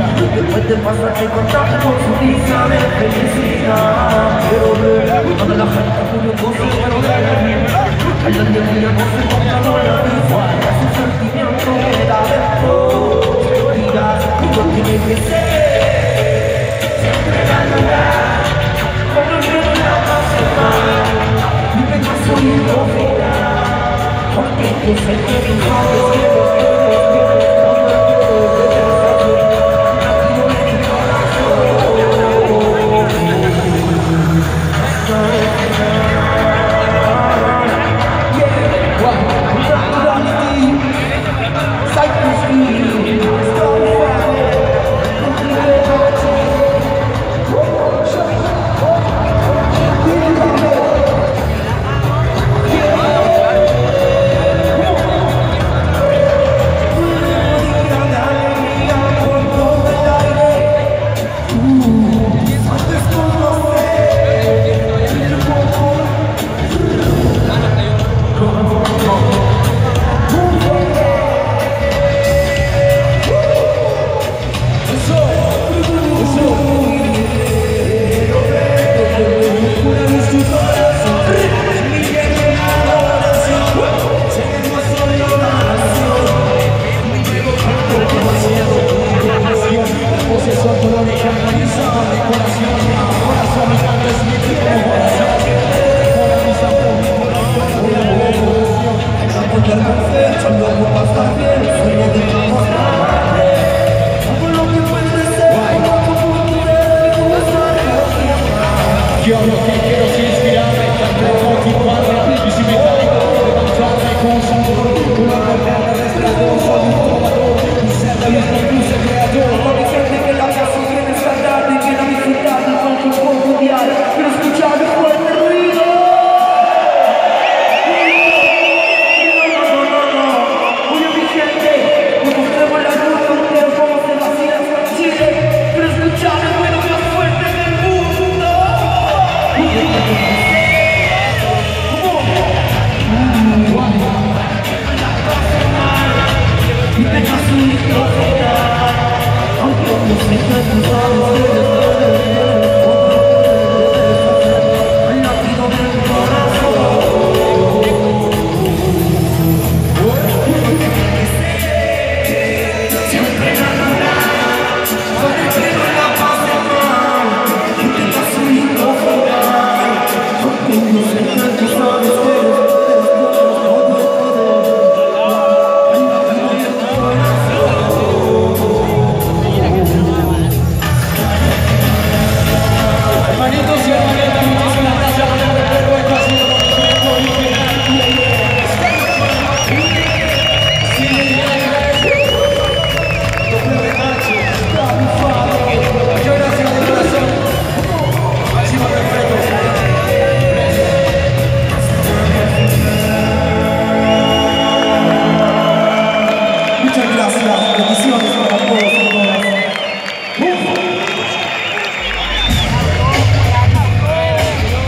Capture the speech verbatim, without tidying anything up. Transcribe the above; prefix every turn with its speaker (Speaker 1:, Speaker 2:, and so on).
Speaker 1: Después de pasarte contacto con su risa de felicidad, quiero ver cuando la gente pone un gozo quiero ver hablan de mí, no se contando la vida, a su sentimiento que da dentro. Dirás, tú tiene que ser siempre la verdad, como yo no la paso mal, y me paso y no final, porque yo sé que tú sabes que los quieres bien.
Speaker 2: Yo lo que quiero es inspirarme, tanto motivarme y si me caigo, levantarme con sabor. Una verdadera respirador, soy un trovador, un ser de luz, un dulce creador.
Speaker 1: Con mi gente que la casa quiere estallar y quiere disfrutar del cuerpo mundial, quiero escuchar el fuerte ruido. No, no, no, no, oye mi gente, mostremos la luz, pero cómo se vacía Chile, quiero escuchar el ruido más fuerte del mundo. Y me caso y todo, aunque no sé qué tú sabes.